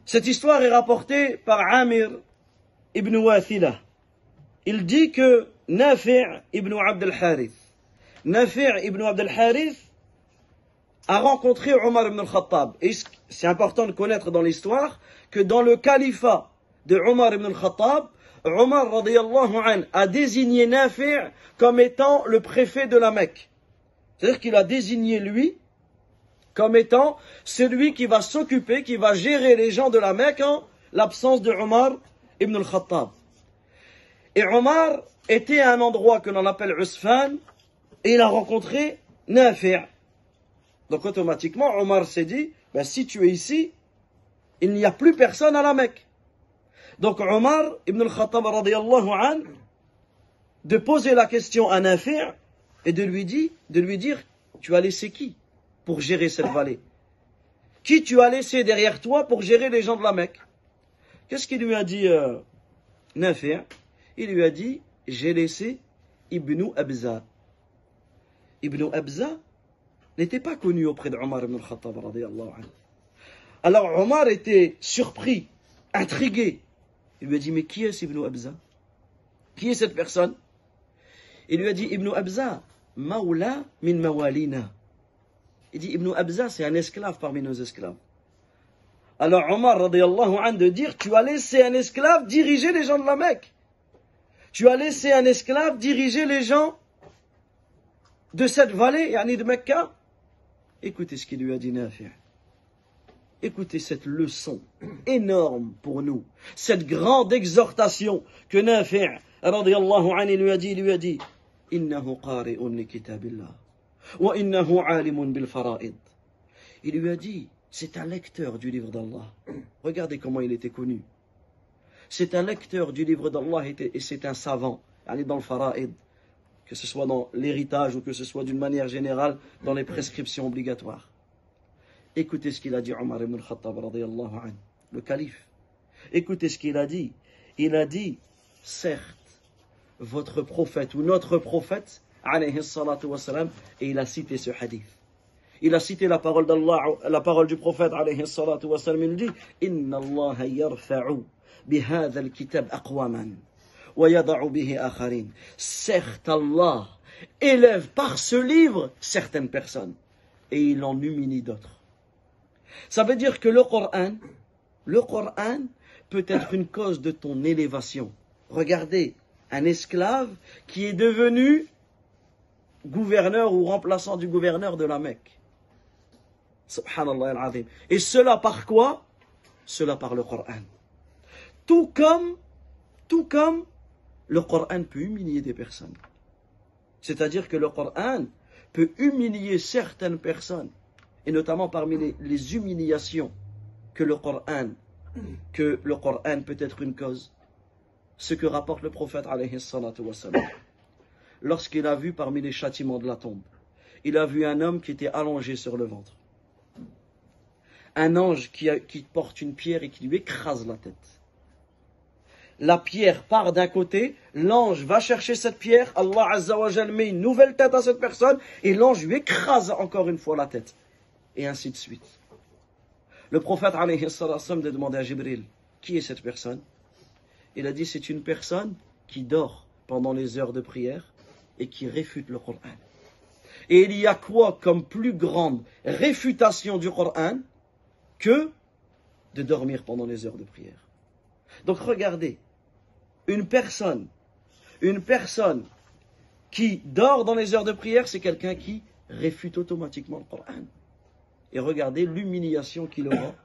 Cette histoire est rapportée par Amir ibn Wathila. Il dit que Nafi' ibn Abd al-Harith, Nafi' ibn Abd al-Harith a rencontré Omar ibn al-Khattab. Et c'est important de connaître dans l'histoire que dans le califat de Omar ibn al-Khattab, Omar radiyallahu anhu a désigné Nafi' comme étant le préfet de la Mecque. C'est-à-dire qu'il a désigné lui comme étant celui qui va s'occuper, qui va gérer les gens de la Mecque en l'absence de Omar ibn al-Khattab. Et Omar était à un endroit que l'on appelle Usfan et il a rencontré Nafi'. Donc automatiquement, Omar s'est dit, ben, si tu es ici, il n'y a plus personne à la Mecque. Donc Omar ibn al-Khattab radiyallahu anhu de poser la question à Nafi' et de lui dire, tu as laissé qui pour gérer cette vallée? Qui tu as laissé derrière toi pour gérer les gens de la Mecque? Qu'est-ce qu'il lui a dit Nafi'? Il lui a dit, j'ai laissé Ibn Abza. Ibn Abza n'était pas connu auprès de Omar ibn al-Khattab radiyallahu anhu. Alors Omar était surpris, intrigué. Il lui a dit, mais qui est Ibn Abza? Qui est cette personne? Il lui a dit, Ibn Abza, Mawla min mawalina. Il dit, Ibn Abza, c'est un esclave parmi nos esclaves. Alors Omar radiyallahu anhu de dire, tu as laissé un esclave diriger les gens de la Mecque. Tu as laissé un esclave diriger les gens de cette vallée, yani de Mecca. Écoutez ce qu'il lui a dit Nafi'. Écoutez cette leçon énorme pour nous. Cette grande exhortation que Nafi' radiyallahu anhu lui a dit, Innahu qari'un li kitabillah. Wa innahu alimun bil fara'id. Il lui a dit, c'est un lecteur du livre d'Allah. Regardez comment il était connu. C'est un lecteur du livre d'Allah et c'est un savant, yani dans le fara'id. Que ce soit dans l'héritage ou que ce soit d'une manière générale dans les prescriptions obligatoires. Écoutez ce qu'il a dit Omar ibn al-Khattab radiyallahu anhu, le calife. Écoutez ce qu'il a dit. Il a dit, certes, votre prophète ou notre prophète, alayhi salatu wassalam, et il a cité ce hadith. Il a cité la parole d'Allah, la parole du prophète, alayhi salatu wassalam, il dit, Inna Allah yarfa'u bihadha al-kitab aqwaman. Certes, Allah élève par ce livre certaines personnes et il en humilie d'autres. Ça veut dire que le Coran peut être une cause de ton élévation. Regardez, un esclave qui est devenu gouverneur ou remplaçant du gouverneur de la Mecque. Subhanallah al-Azim. Et cela par quoi? Cela par le Coran. Tout comme le Coran peut humilier des personnes. C'est-à-dire que le Coran peut humilier certaines personnes. Et notamment parmi les humiliations que le Coran peut être une cause. Ce que rapporte le prophète alayhi salatu wassalam. Lorsqu'il a vu parmi les châtiments de la tombe, il a vu un homme qui était allongé sur le ventre. Un ange qui porte une pierre et qui lui écrase la tête. La pierre part d'un côté, l'ange va chercher cette pierre, Allah Azza wa Jal met une nouvelle tête à cette personne et l'ange lui écrase encore une fois la tête. Et ainsi de suite. Le prophète alayhi sallam a demandé à Jibril, qui est cette personne? Il a dit, c'est une personne qui dort pendant les heures de prière et qui réfute le Coran. Et il y a quoi comme plus grande réfutation du Coran que de dormir pendant les heures de prière? Donc regardez, une personne qui dort dans les heures de prière, c'est quelqu'un qui réfute automatiquement le Coran. Et regardez l'humiliation qu'il aura